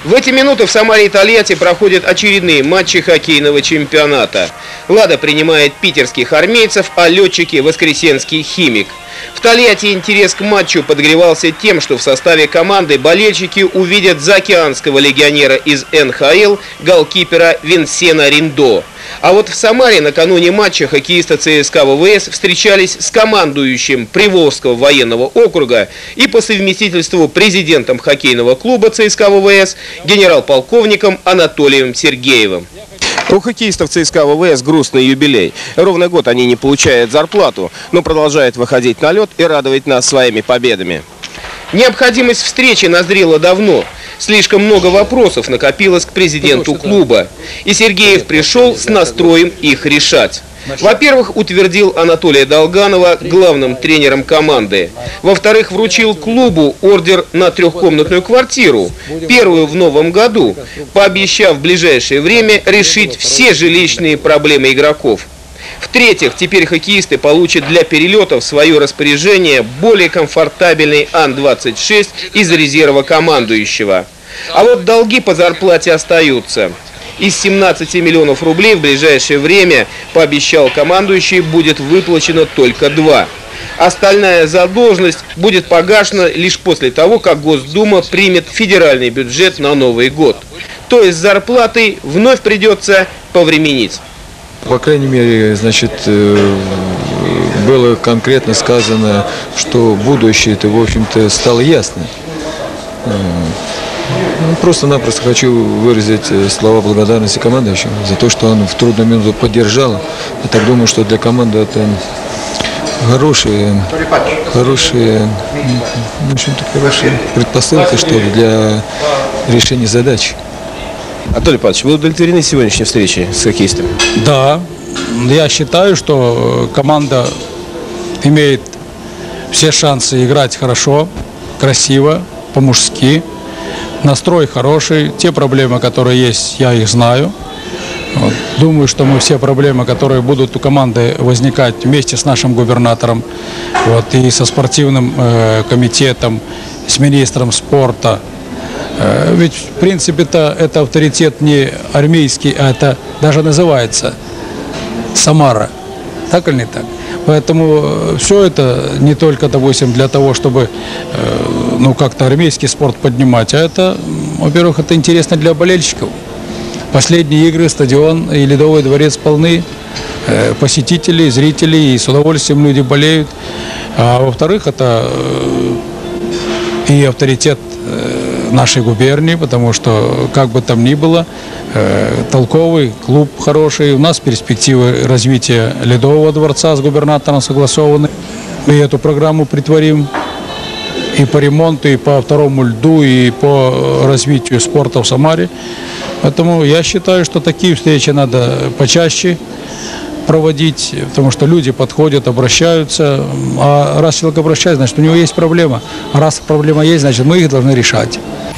В эти минуты в Самаре и Тольятти проходят очередные матчи хоккейного чемпионата. «Лада» принимает питерских армейцев, а летчики – воскресенский «Химик». В Тольятти интерес к матчу подогревался тем, что в составе команды болельщики увидят заокеанского легионера из НХЛ, голкипера Винсена Риндо. А вот в Самаре накануне матча хоккеисты ЦСКА ВВС встречались с командующим Приволжского военного округа и по совместительству президентом хоккейного клуба ЦСКА ВВС генерал-полковником Анатолием Сергеевым. У хоккеистов ЦСКА ВВС грустный юбилей. Ровно год они не получают зарплату, но продолжают выходить на лед и радовать нас своими победами. Необходимость встречи назрела давно. Слишком много вопросов накопилось к президенту клуба. И Сергеев пришел с настроем их решать. Во-первых, утвердил Анатолия Долганова главным тренером команды. Во-вторых, вручил клубу ордер на трехкомнатную квартиру, первую в новом году, пообещав в ближайшее время решить все жилищные проблемы игроков. В-третьих, теперь хоккеисты получат для перелета в свое распоряжение более комфортабельный Ан-26 из резерва командующего. А вот долги по зарплате остаются. Из 17 миллионов рублей в ближайшее время, пообещал командующий, будет выплачено только 2. Остальная задолженность будет погашена лишь после того, как Госдума примет федеральный бюджет на Новый год. То есть с зарплатой вновь придется повременить. По крайней мере, значит, было конкретно сказано, что будущее-то, в общем-то, стало ясно. Просто-напросто хочу выразить слова благодарности командующему за то, что он в трудную минуту поддержал. Я так думаю, что для команды это хорошие предпосылки, что ли, для решения задач. Анатолий Павлович, вы удовлетворены сегодняшней встречей с хоккеистами? Да, я считаю, что команда имеет все шансы играть хорошо, красиво, по-мужски. Настрой хороший, те проблемы, которые есть, я их знаю. Вот. Думаю, что мы все проблемы, которые будут у команды возникать вместе с нашим губернатором, вот, и со спортивным комитетом, с министром спорта. Ведь, в принципе-то, это авторитет не армейский, а это даже называется Самара. Так или не так? Поэтому все это не только, допустим, для того, чтобы как-то армейский спорт поднимать, а это, во-первых, это интересно для болельщиков. Последние игры, стадион и Ледовый дворец полны, посетителей, зрителей, и с удовольствием люди болеют. А во-вторых, это и авторитет нашей губернии, потому что, как бы там ни было, толковый клуб хороший, у нас перспективы развития Ледового дворца с губернатором согласованы. Мы эту программу притворим и по ремонту, и по второму льду, и по развитию спорта в Самаре. Поэтому я считаю, что такие встречи надо почаще проводить, потому что люди подходят, обращаются. А раз человек обращается, значит, у него есть проблема. А раз проблема есть, значит, мы их должны решать.